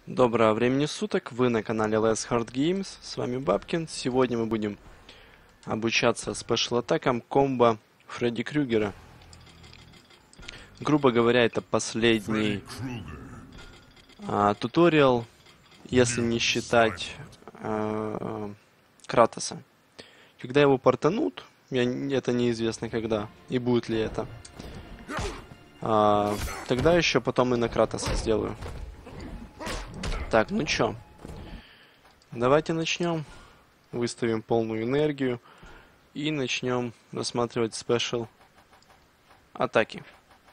Доброго времени суток, вы на канале Less Hard Games, с вами Бабкин. Сегодня мы будем обучаться спешл-атакам комбо Фредди Крюгера. Грубо говоря, это последний туториал, если не считать Кратоса. Когда его портанут, это неизвестно когда, и будет ли это, тогда еще потом и на Кратоса сделаю. Так, ну чё, давайте начнем. Выставим полную энергию и начнем рассматривать спешл атаки.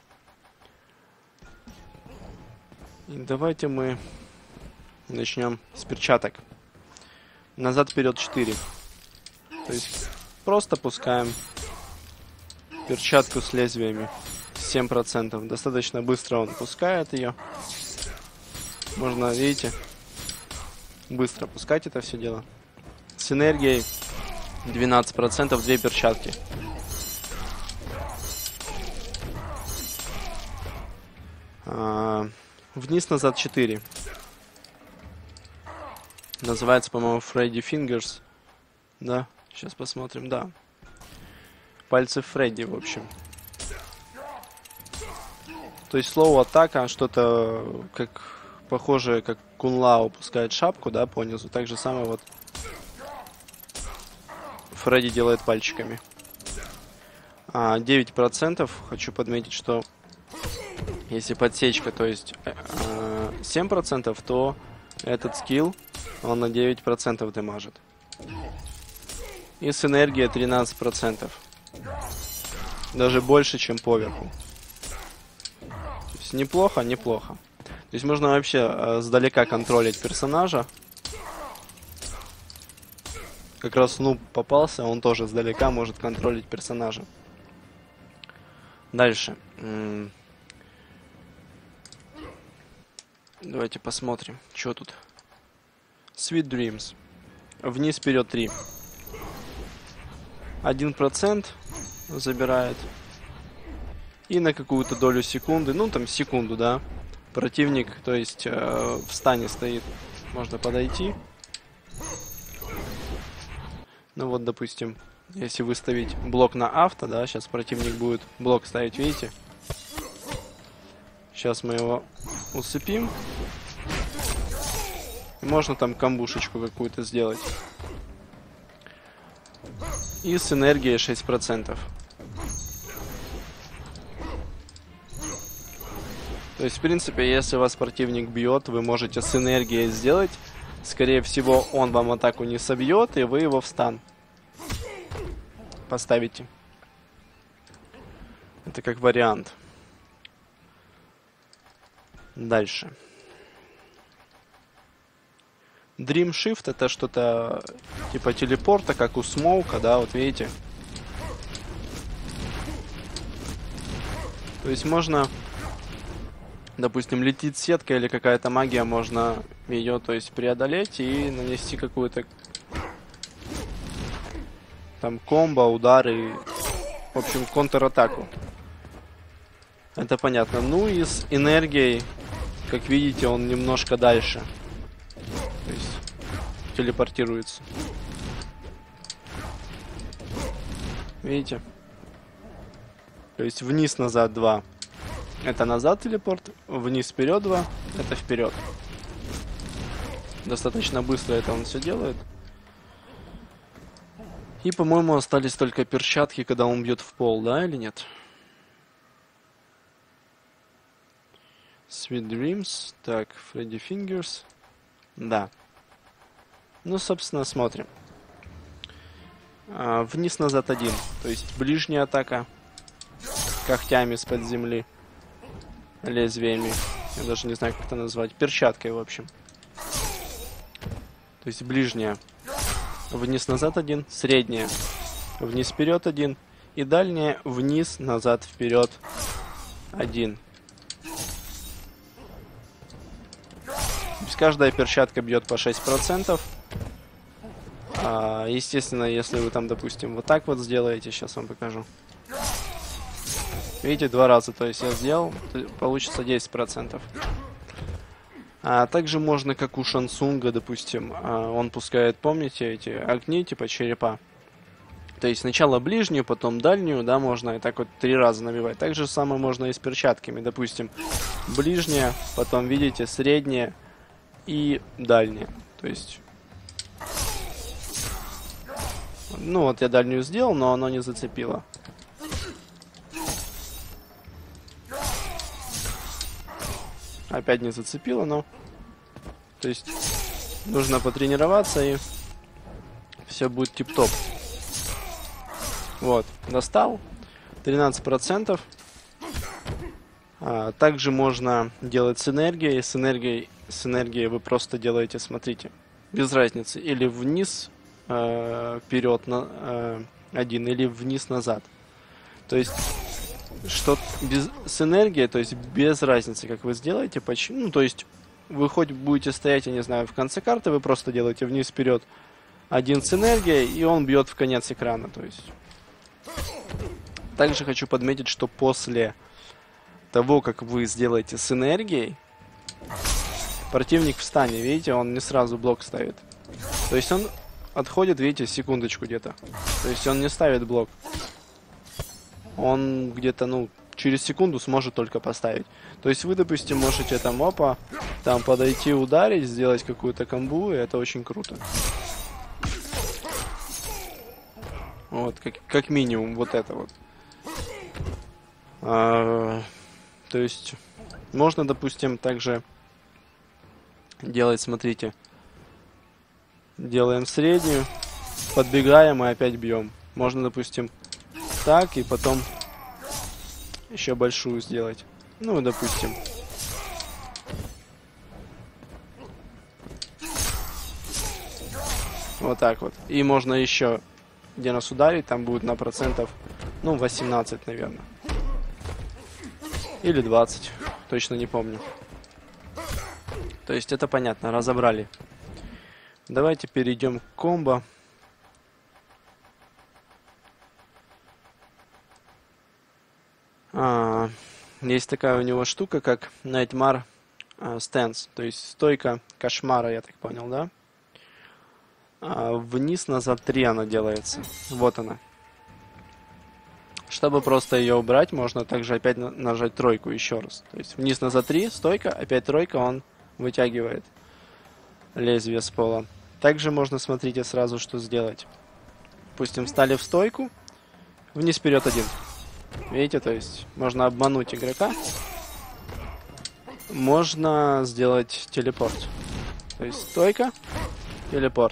И давайте мы начнем с перчаток. Назад-вперед 4. То есть просто пускаем перчатку с лезвиями 7%. Достаточно быстро он пускает ее. Можно, видите, быстро пускать это все дело. С энергией 12%, 2 перчатки. Вниз-назад 4. Называется, по-моему, Freddy Fingers. Да, сейчас посмотрим, да. Пальцы Фредди, в общем. То есть слово атака, что-то как... Похоже, как Кун Лао пускает шапку, да, по низу. Так же самое вот Фредди делает пальчиками. 9%. Хочу подметить, что если подсечка, то есть 7%, то этот скилл, он на 9% дамажит. И с энергией 13%. Даже больше, чем поверху. То есть неплохо, неплохо. То есть можно вообще сдалека контролить персонажа. Как раз Нуб попался, он тоже сдалека может контролить персонажа. Дальше. Давайте посмотрим, что тут. Sweet Dreams. Вниз, вперед 3. 1% забирает. И на какую-то долю секунды, ну там секунду, да. Противник, то есть в стане стоит, можно подойти. Ну вот, допустим, если выставить блок на авто, да, сейчас противник будет блок ставить, видите? Сейчас мы его усыпим. Можно там камбушечку какую-то сделать. И с энергией 6%. То есть, в принципе, если вас противник бьет, вы можете с энергией сделать. Скорее всего, он вам атаку не собьет, и вы его в стан поставите. Это как вариант. Дальше. Dream Shift — это что-то типа телепорта, как у Смоука, да, вот видите. То есть можно... Допустим, летит сетка или какая-то магия, можно ее, то есть, преодолеть и нанести какую-то там комбо, удары, в общем, контратаку. Это понятно. Ну и с энергией, как видите, он немножко дальше. То есть, телепортируется. Видите? То есть, вниз-назад 2. Это назад телепорт, вниз вперед 2, это вперед. Достаточно быстро это он все делает. И, по-моему, остались только перчатки, когда он бьет в пол, да, или нет? Sweet Dreams, так, Freddy Fingers, да. Ну, собственно, смотрим. Вниз-назад 1, то есть ближняя атака когтями с-под земли. Лезвиями. Я даже не знаю, как это назвать. Перчаткой, в общем. То есть ближняя. Вниз-назад 1. Средняя. Вниз-вперед 1. И дальняя. Вниз-назад вперед 1. То есть каждая перчатка бьет по 6%. Естественно, если вы там, допустим, вот так вот сделаете, сейчас вам покажу. Видите, 2 раза, то есть я сделал, получится 10%. А также можно, как у Шансунга, допустим, он пускает, помните, эти огни, типа черепа. То есть сначала ближнюю, потом дальнюю, да, можно и так вот 3 раза набивать. Так же самое можно и с перчатками. Допустим, ближняя, потом, видите, средняя и дальняя. То есть... Ну, вот я дальнюю сделал, но оно не зацепило. Опять не зацепило, но... То есть, нужно потренироваться, и все будет тип-топ. Вот, достал. 13%. Также можно делать с энергией. С энергией вы просто делаете, смотрите, без разницы. Или вниз, вперед на один, или вниз назад. То есть... Что с энергией, то есть без разницы, как вы сделаете, почему, ну, то есть вы хоть будете стоять, я не знаю, в конце карты, вы просто делаете вниз-вперед один с энергией, и он бьет в конец экрана, то есть. Также хочу подметить, что после того, как вы сделаете с энергией, противник встанет, видите, он не сразу блок ставит. То есть он отходит, видите, секундочку где-то. То есть он не ставит блок. Он где-то, ну, через секунду сможет только поставить. То есть вы, допустим, можете там, опа, там подойти, ударить, сделать какую-то комбу, и это очень круто. Вот, как минимум, вот это вот. То есть можно, допустим, также делать, смотрите, делаем среднюю, подбегаем и опять бьем. Можно, допустим, так, и потом еще большую сделать. Ну, допустим. Вот так вот. И можно еще где нас ударить, там будет на процентов, ну, 18, наверное. Или 20, точно не помню. То есть это понятно, разобрали. Давайте перейдем к комбо. Есть такая у него штука, как Nightmare Stance, то есть стойка кошмара, я так понял, да? Вниз, назад 3 она делается. Вот она. Чтобы просто ее убрать, можно также опять нажать тройку еще раз. То есть вниз, назад 3, стойка, опять тройка, он вытягивает лезвие с пола. Также можно, смотрите, сразу что сделать. Допустим, встали в стойку, вниз, вперед 1. Видите, то есть можно обмануть игрока. Можно сделать телепорт. То есть стойка, телепорт.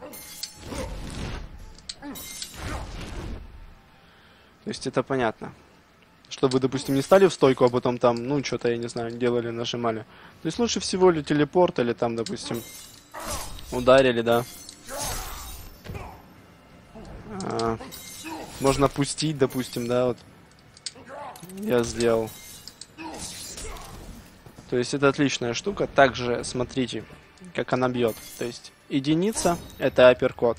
То есть это понятно. Чтобы вы, допустим, не стали в стойку, а потом там, ну, что-то, я не знаю, делали, нажимали. То есть лучше всего или телепорт, или там, допустим, ударили, да. Можно пустить, допустим, да, вот. Я сделал. То есть это отличная штука. Также смотрите, как она бьет. То есть единица — это апперкот.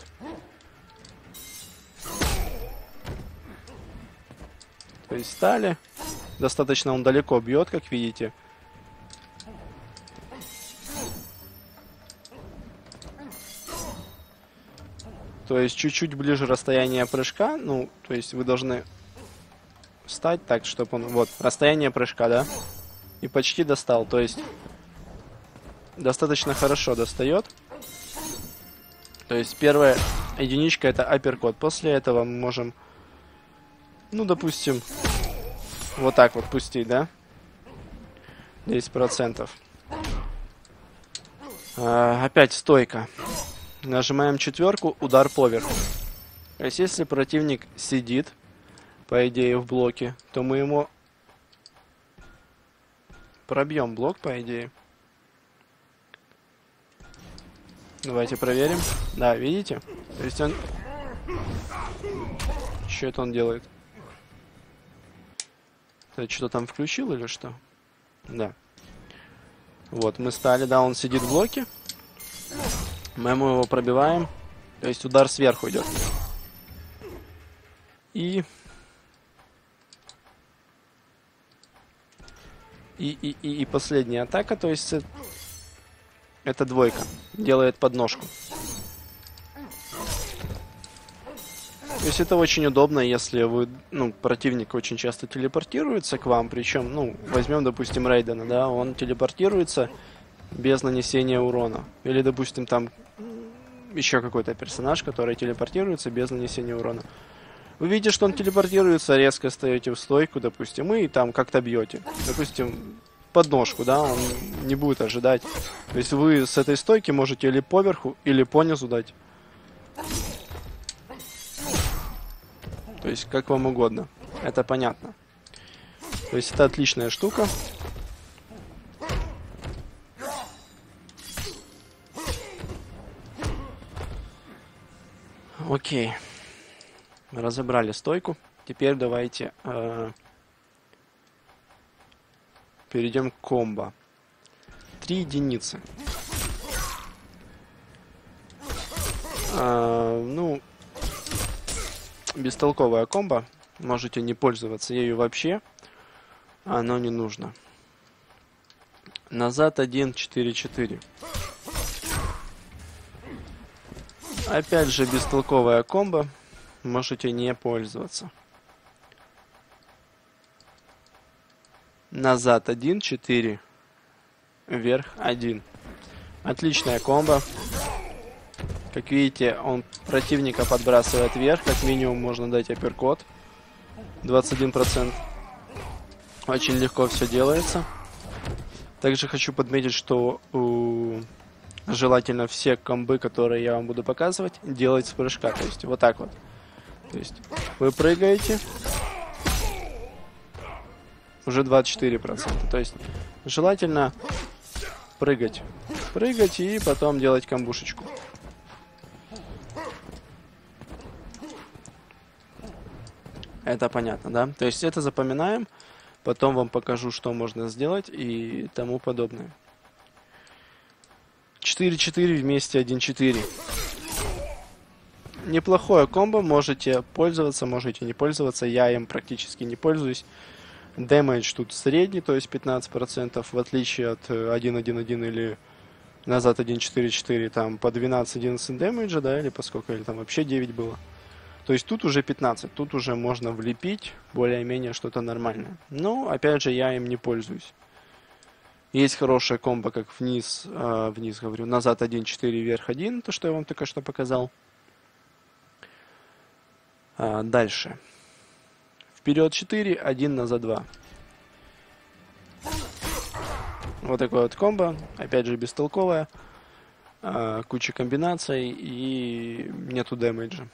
То есть стали. Достаточно он далеко бьет, как видите. То есть чуть-чуть ближе расстояние прыжка. Ну, то есть вы должны встать так, чтобы он... Вот, расстояние прыжка, да? И почти достал. То есть достаточно хорошо достает. То есть первая единичка — это апперкот. После этого мы можем, ну, допустим, вот так вот пустить, да? 10%. Опять стойка. Нажимаем четверку, удар поверху. То есть если противник сидит, по идее, в блоке, то мы ему пробьем блок, по идее. Давайте проверим. Да, видите? То есть он... Что это он делает? Это что-то там включил или что? Да. Вот, мы стали, да, он сидит в блоке. Мы ему его пробиваем. То есть удар сверху идет. И последняя атака, то есть Это двойка. Делает подножку. То есть это очень удобно, если вы, противник очень часто телепортируется к вам, причем, возьмем, допустим, Рейдена, да, он телепортируется без нанесения урона. Или, допустим, там еще какой-то персонаж, который телепортируется без нанесения урона. Вы видите, что он телепортируется, резко встаете в стойку, допустим, и там как-то бьете. Допустим, подножку, да, он не будет ожидать. То есть вы с этой стойки можете или поверху, или понизу дать. То есть как вам угодно. Это понятно. То есть это отличная штука. Окей. Разобрали стойку. Теперь давайте перейдем к комбо. 3 единицы. Бестолковая комбо. Можете не пользоваться ею вообще. Оно не нужно. Назад 1, 4, 4. Опять же бестолковая комбо. Можете не пользоваться. Назад 1, 4. Вверх 1. Отличная комбо. Как видите, он противника подбрасывает вверх. Как минимум можно дать апперкот. 21%. Очень легко все делается. Также хочу подметить, что желательно все комбы, которые я вам буду показывать, делать с прыжка. То есть вот так вот. То есть вы прыгаете. Уже 24%. То есть желательно прыгать. Прыгать и потом делать комбушечку. Это понятно, да? То есть это запоминаем. Потом вам покажу, что можно сделать и тому подобное. 4-4 вместе 1-4. Неплохое комбо. Можете пользоваться, можете не пользоваться. Я им практически не пользуюсь. Дэмэдж тут средний, то есть 15%. В отличие от 1-1-1 или назад 1-4-4. Там по 12-11 дэмэджа, да? Или по сколько? Или там вообще 9 было. То есть тут уже 15, тут уже можно влепить более-менее что-то нормальное. Но, опять же, я им не пользуюсь. Есть хорошая комбо, как назад 1, 4, вверх 1, то, что я вам только что показал. Дальше. Вперед 4, 1, назад 2. Вот такое вот комбо, опять же, бестолковое. Куча комбинаций и нету дэмэджа.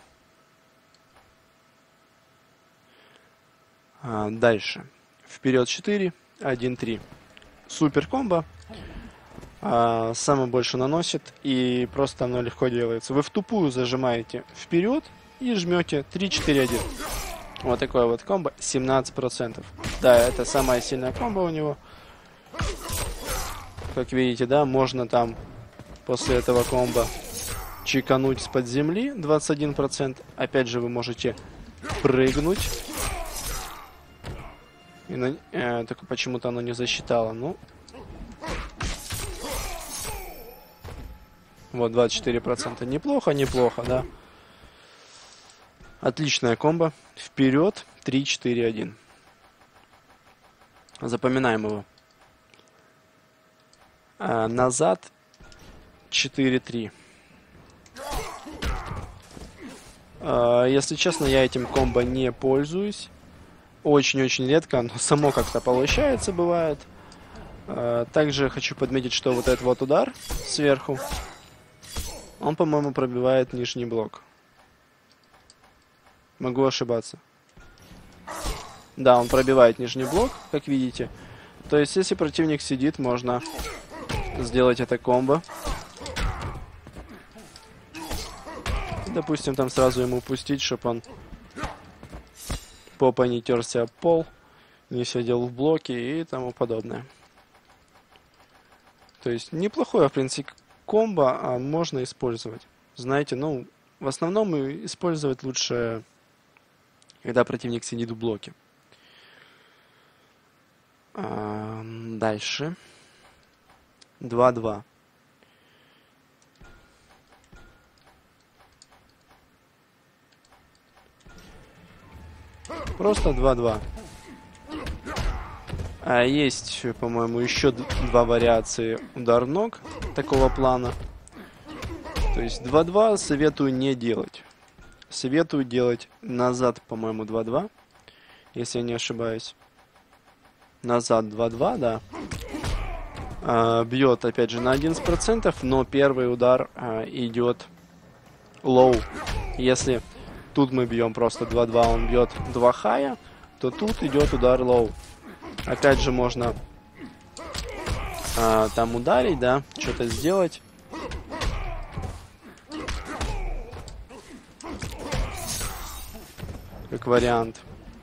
Дальше. Вперед 4, 1, 3. Супер комбо. Самое больше наносит. И просто оно легко делается. Вы в тупую зажимаете вперед и жмете 3, 4, 1. Вот такое вот комбо. 17%. Да, это самая сильная комбо у него. Как видите, да, можно там после этого комбо чекануть с-под земли. 21%. Опять же, вы можете прыгнуть. Только почему-то оно не засчитало. Ну. Вот, 24%. Неплохо, неплохо, да. Отличная комбо. Вперед 3, 4, 1. Запоминаем его. Назад 4, 3. Если честно, я этим комбо не пользуюсь. Очень-очень редко, но само как-то получается, бывает. Также хочу подметить, что вот этот вот удар сверху, он, по-моему, пробивает нижний блок. Могу ошибаться. Да, он пробивает нижний блок, как видите. То есть, если противник сидит, можно сделать это комбо. Допустим, там сразу ему пустить, чтобы он попа не терся об пол, не сидел в блоке и тому подобное. То есть неплохое, в принципе, комбо можно использовать. Знаете, в основном использовать лучше, когда противник сидит в блоке. Дальше. 2-2. Просто 2-2. А есть, по-моему, еще два вариации удар ног такого плана. То есть 2-2 советую не делать. Советую делать назад, по-моему, 2-2. Если я не ошибаюсь. Назад 2-2, да. Бьет, опять же, на 11%, но первый удар идет лоу. Если тут мы бьем просто 2-2, он бьет 2 хая, то тут идет удар лоу. Опять же, можно там ударить, да, что-то сделать. Как вариант.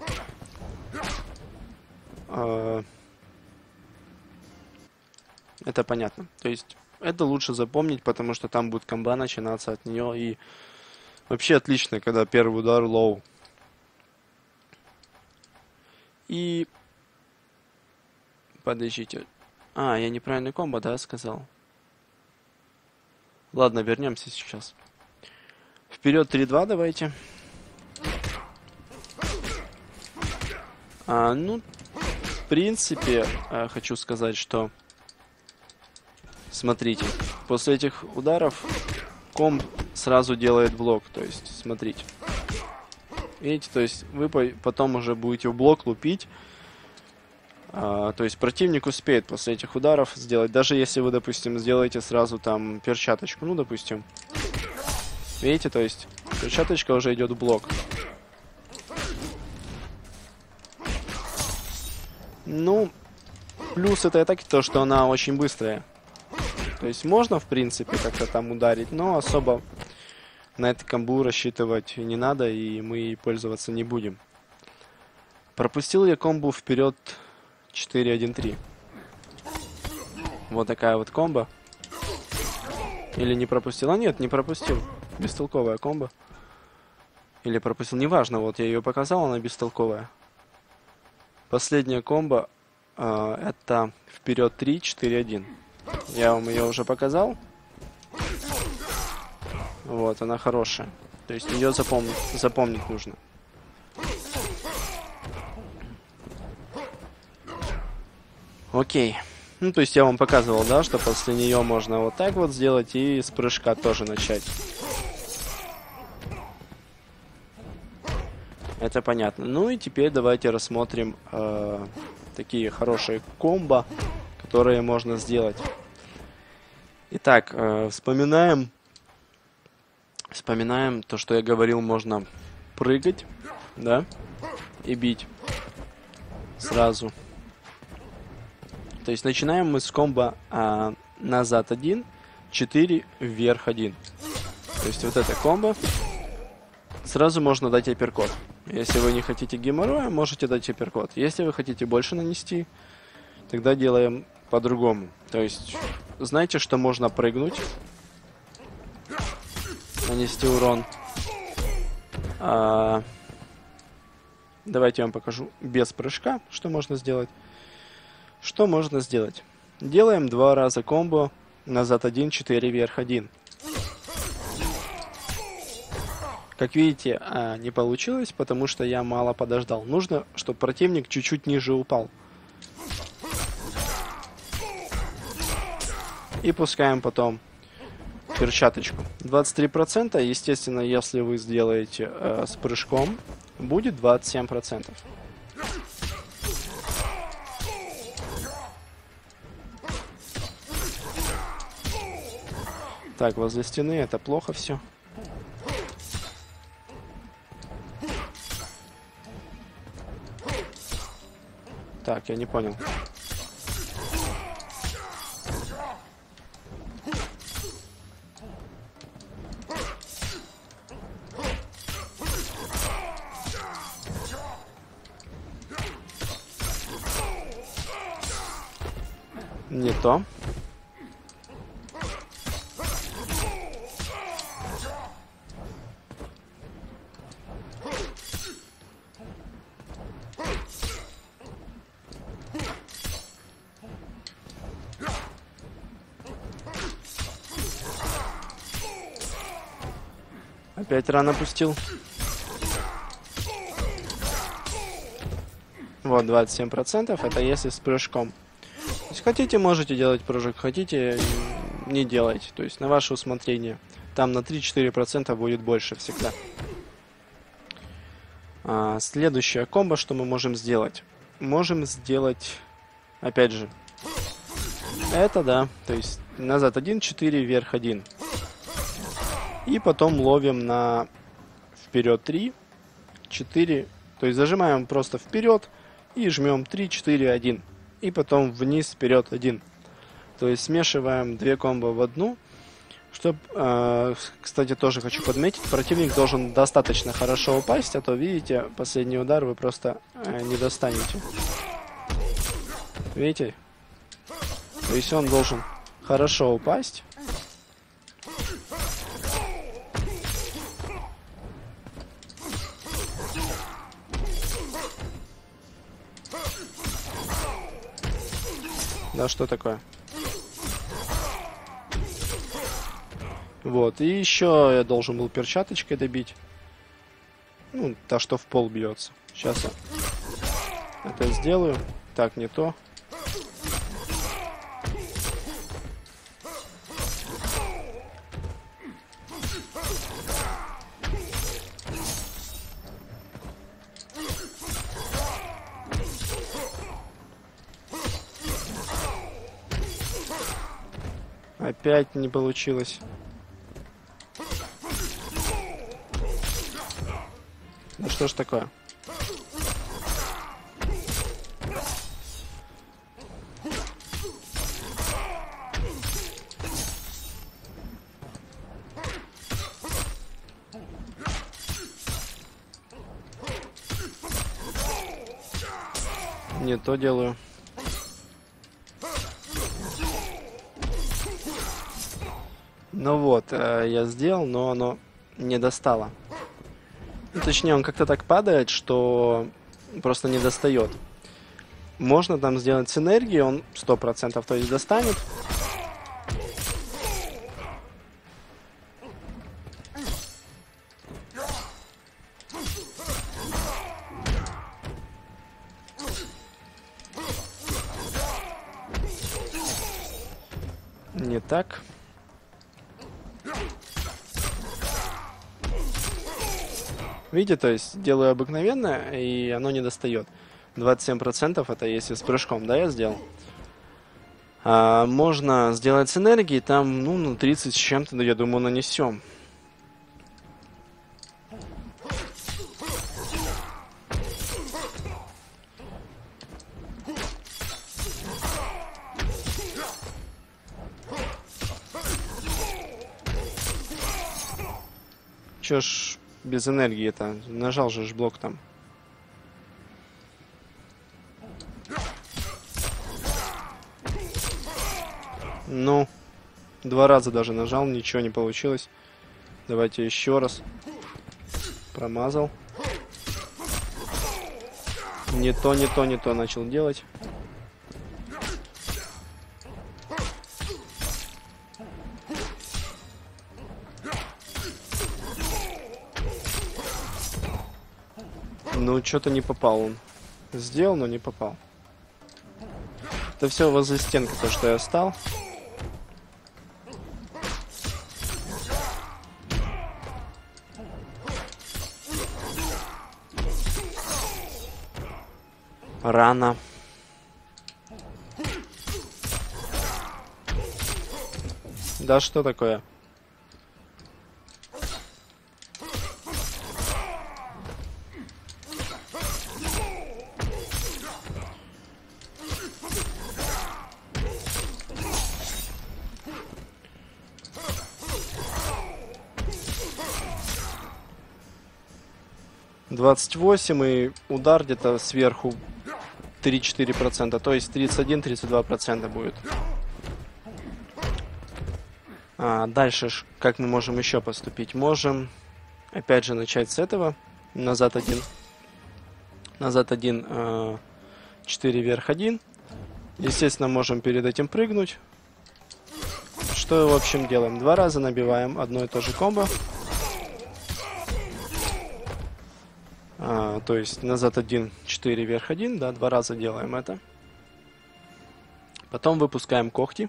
Это понятно. То есть это лучше запомнить, потому что там будет комба начинаться от нее. И вообще отлично, когда первый удар лоу. И... Подождите. Я неправильный комбо, да, сказал? Ладно, вернемся сейчас. Вперед 3-2 давайте. Ну, в принципе, хочу сказать, что... Смотрите, после этих ударов комб сразу делает блок. То есть, смотрите. Видите, то есть вы потом уже будете в блок лупить. То есть противник успеет после этих ударов сделать. Даже если вы, допустим, сделаете сразу там перчаточку. Ну, допустим. Видите, то есть перчаточка уже идет в блок. Ну, плюс этой атаки то, что она очень быстрая. То есть можно, в принципе, как-то там ударить, но особо на эту комбу рассчитывать не надо, и мы ей пользоваться не будем. Пропустил я комбу вперед 4-1-3. Вот такая вот комбо. Или не пропустил? Нет, не пропустил. Бестолковая комбо. Или пропустил, неважно, вот я ее показал, она бестолковая. Последняя комбо это вперед 3-4-1. Я вам ее уже показал. Вот, она хорошая. То есть ее запомнить нужно. Окей. Ну, то есть я вам показывал, да, что после нее можно вот так вот сделать и с прыжка тоже начать. Это понятно. Ну и теперь давайте рассмотрим такие хорошие комбо, которые можно сделать. Итак, вспоминаем то, что я говорил, можно прыгать, да, и бить сразу. То есть начинаем мы с комбо назад 1, 4, вверх 1. То есть вот это комбо. Сразу можно дать апперкот. Если вы не хотите геморроя, можете дать апперкот. Если вы хотите больше нанести, тогда делаем по-другому. То есть, знаете, что можно прыгнуть, нанести урон. Давайте я вам покажу без прыжка, что можно сделать. Что можно сделать? Делаем 2 раза комбо назад 1, 4, вверх 1. Как видите, не получилось, потому что я мало подождал. Нужно, чтобы противник чуть-чуть ниже упал. И пускаем потом перчаточку. 23%, естественно, если вы сделаете с прыжком, будет 27%. Так, возле стены это плохо все. Так, я не понял. Не то. Опять рано пустил. Вот, 27%, это если с прыжком. То есть хотите, можете делать прыжок, хотите, не делайте. То есть на ваше усмотрение. Там на 3-4% будет больше всегда. Следующая комбо, что мы можем сделать? Можем сделать, опять же, это, да, то есть назад 1, 4, вверх 1. И потом ловим на вперед 3, 4, то есть зажимаем просто вперед и жмем 3, 4, 1. И потом вниз, вперед 1. То есть смешиваем две комбо в одну. Чтобы, кстати, тоже хочу подметить, противник должен достаточно хорошо упасть, а то, видите, последний удар вы просто не достанете. Видите? То есть он должен хорошо упасть. Да, что такое? Вот, и еще я должен был перчаточкой добить. Ну, та, что в пол бьется. Сейчас я это сделаю. Так, не то. Опять не получилось. Ну что ж такое? Не то делаю. Ну вот, я сделал, но оно не достало. Ну, точнее, он как-то так падает, что просто не достает. Можно там сделать с энергией, он 100%, то есть достанет. Не так. Видите, то есть делаю обыкновенно, и оно не достает. 27% это если с прыжком, да, я сделал. Можно сделать с энергией, там, ну, на 30 с чем-то, я думаю, нанесем. Чё ж без энергии-то? Нажал же блок там. Ну, 2 раза даже нажал, ничего не получилось. Давайте еще раз. Промазал. Не то начал делать. Ну, что-то не попал он. Сделал, но не попал. Это все возле стенки, то, что я стал. Рано. Да что такое? Двадцать 28 и удар где-то сверху 3-4%, то есть 31-32% будет. Дальше, как мы можем еще поступить? Можем, опять же, начать с этого. Назад 1. Назад 1, 4, вверх 1. Естественно, можем перед этим прыгнуть. Что, в общем, делаем? 2 раза набиваем одно и то же комбо. То есть назад 1, 4, вверх 1, да, 2 раза делаем это. Потом выпускаем когти.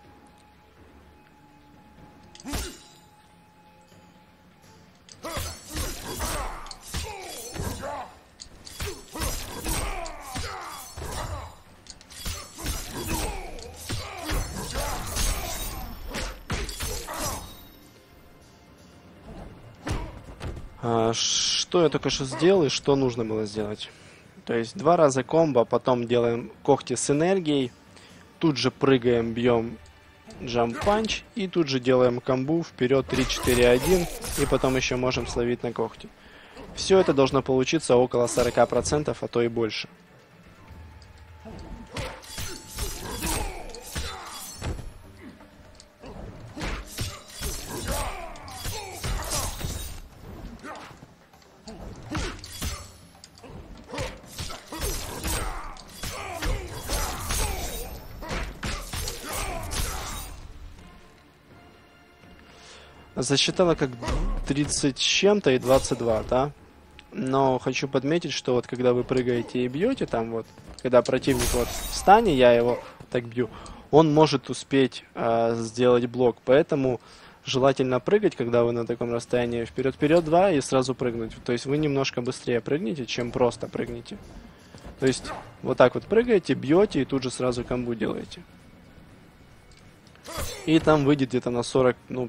Что я только что сделал и что нужно было сделать? То есть 2 раза комбо, потом делаем когти с энергией, тут же прыгаем, бьем джамп панч и тут же делаем комбу вперед 3, 4, 1 и потом еще можем словить на когти. Все это должно получиться около 40%, а то и больше. Засчитала как 30 с чем-то и 22, да? Но хочу подметить, что вот когда вы прыгаете и бьете, там вот, когда противник вот в стане, я его так бью, он может успеть сделать блок. Поэтому желательно прыгать, когда вы на таком расстоянии, вперед-вперед 2 и сразу прыгнуть. То есть вы немножко быстрее прыгнете, чем просто прыгнете. То есть вот так вот прыгаете, бьете и тут же сразу комбу делаете. И там выйдет где-то на 40, ну,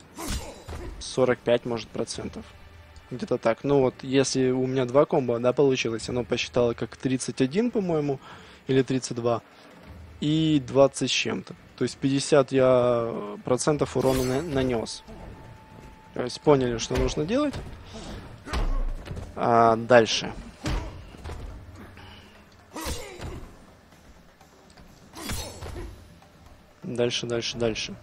45, может, процентов. Где-то так. Ну вот, если у меня 2 комбо, да, получилось, оно посчитало как 31, по-моему, или 32, и 20 с чем-то. То есть 50 я процентов урона нанес. То есть поняли, что нужно делать. Дальше. Дальше.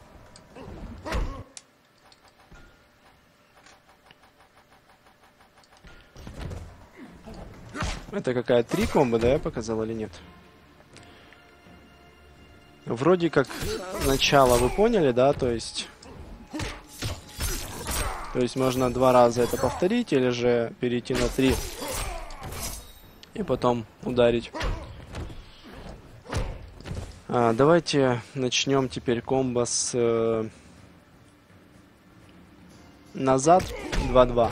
Это какая 3 комбо, да, я показал или нет? Вроде как начало вы поняли, да, то есть можно 2 раза это повторить или же перейти на 3 и потом ударить. Давайте начнем теперь комбо с назад 2-2.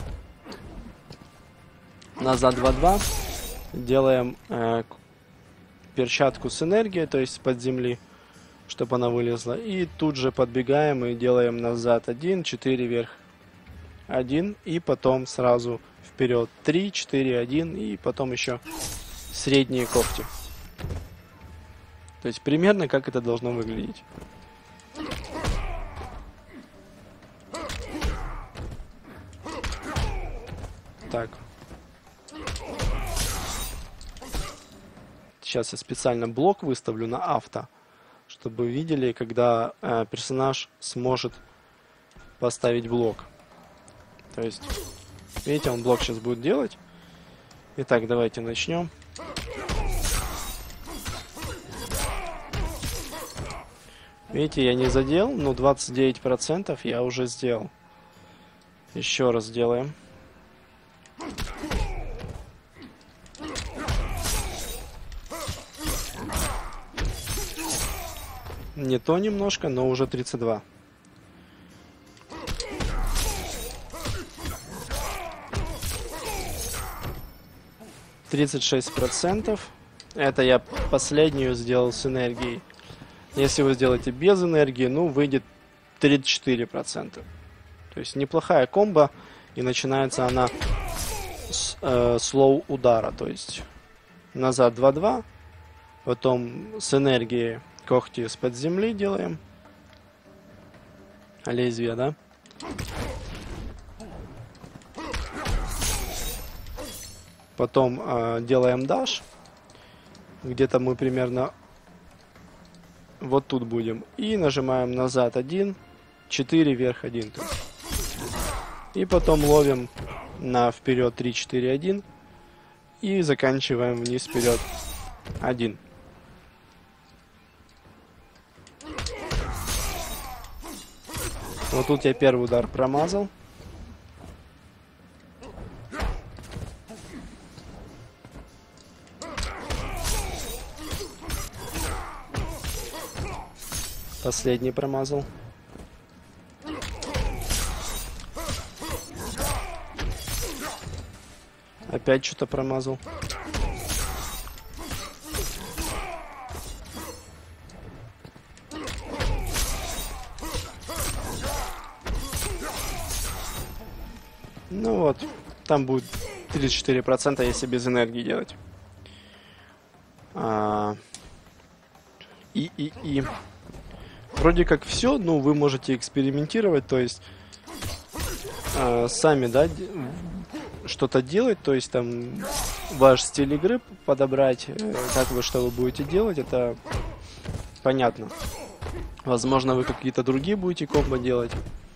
Назад 2-2. Делаем перчатку с энергией, то есть под земли, чтобы она вылезла. И тут же подбегаем и делаем назад 1, 4, вверх 1. И потом сразу вперед 3, 4, 1. И потом еще средние когти. То есть примерно как это должно выглядеть. Так. Сейчас я специально блок выставлю на авто, чтобы вы видели, когда персонаж сможет поставить блок. То есть, видите, он блок сейчас будет делать. Итак, давайте начнем. Видите, я не задел, но 29% я уже сделал. Еще раз делаем. Не то немножко, но уже 32. %. Это я последнюю сделал с энергией. Если вы сделаете без энергии, ну, выйдет 34%. То есть неплохая комбо. И начинается она с слоу удара. То есть назад 2-2. Потом с энергией когти из-под земли делаем. Лезвие, да? Потом делаем даш. Где-то мы примерно вот тут будем. И нажимаем назад 1, 4, вверх 1. И потом ловим на вперед 3, 4, 1. И заканчиваем вниз вперед 1. Вот тут я первый удар промазал. Последний промазал. Опять что-то промазал. Ну вот, там будет 34%, если без энергии делать. И вроде как все, ну вы можете экспериментировать, то есть сами, да, что-то делать, то есть там ваш стиль игры подобрать, как вы что вы будете делать, это понятно. Возможно, вы какие-то другие будете комбо делать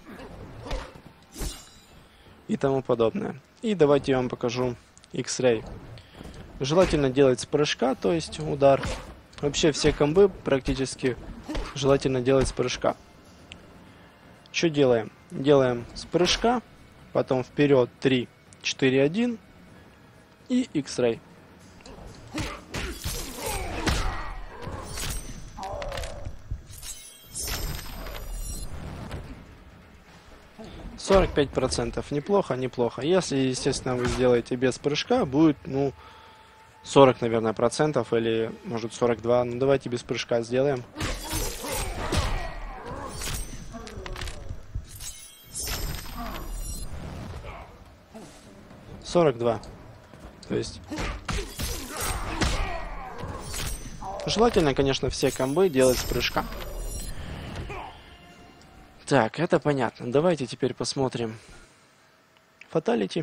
и тому подобное. И давайте я вам покажу X-Ray. Желательно делать с прыжка, то есть удар. Вообще все комбы практически желательно делать с прыжка. Что делаем? Делаем с прыжка, потом вперед 3, 4, 1 и X-Ray. %. Неплохо, неплохо. Если, естественно, вы сделаете без прыжка, будет, ну, 40, наверное, процентов, или, может, 42. Ну, давайте без прыжка сделаем. $42. То есть... Желательно, конечно, все комбы делать с прыжка. Так, это понятно. Давайте теперь посмотрим фаталити.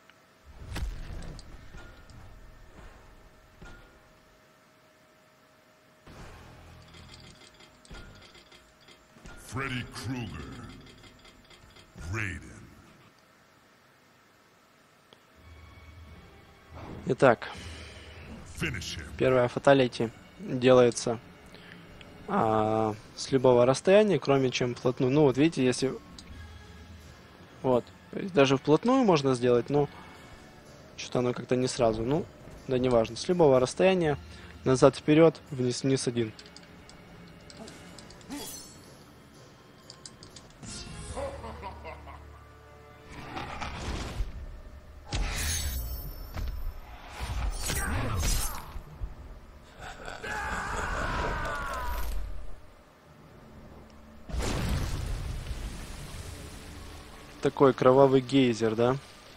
Фредди Крюгер. Рейден. Итак, первая фаталити делается с любого расстояния, кроме чем вплотную. Ну вот видите, если вот, то есть даже вплотную можно сделать, но что-то оно как-то не сразу. Ну, да неважно. С любого расстояния, назад, вперед, вниз, вниз, 1. Такой кровавый гейзер, да?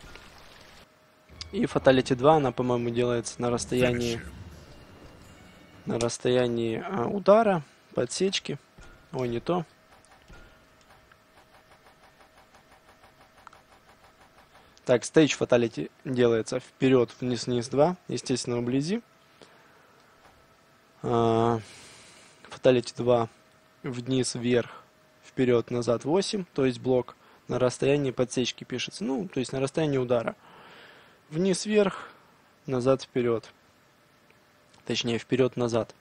И фаталити 2, она, по-моему, делается на расстоянии удара, подсечки. Ой, не то. Так, стейдж фаталити делается вперед, вниз, вниз 2, естественно, вблизи. Фаталити 2 вниз, вверх, вперед, назад 8, то есть блок. На расстоянии подсечки пишется. Ну, то есть на расстоянии удара. Вниз, вверх, назад, вперед. Точнее, вперед, назад.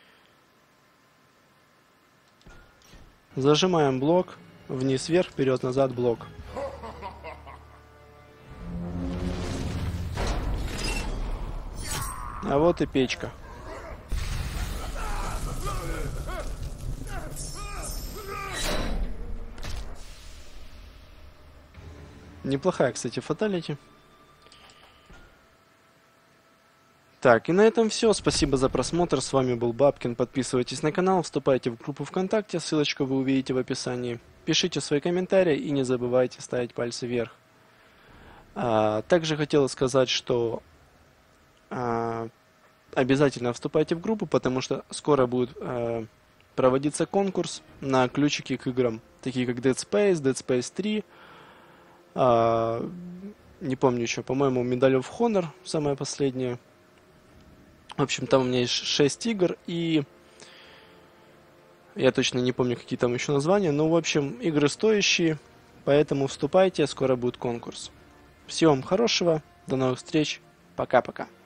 Зажимаем блок. Вниз, вверх, вперед, назад, блок. А вот и печка. Неплохая, кстати, фаталити. Так, и на этом все. Спасибо за просмотр. С вами был Бабкин. Подписывайтесь на канал, вступайте в группу ВКонтакте. Ссылочку вы увидите в описании. Пишите свои комментарии и не забывайте ставить пальцы вверх. Также хотел сказать, что обязательно вступайте в группу, потому что скоро будет проводиться конкурс на ключики к играм, такие как Dead Space 3. Не помню еще, по-моему, Medal of Honor, самая последняя. В общем, там у меня есть 6 игр, и я точно не помню, какие там еще названия, но, в общем, игры стоящие, поэтому вступайте, скоро будет конкурс. Всего вам хорошего, до новых встреч, пока-пока.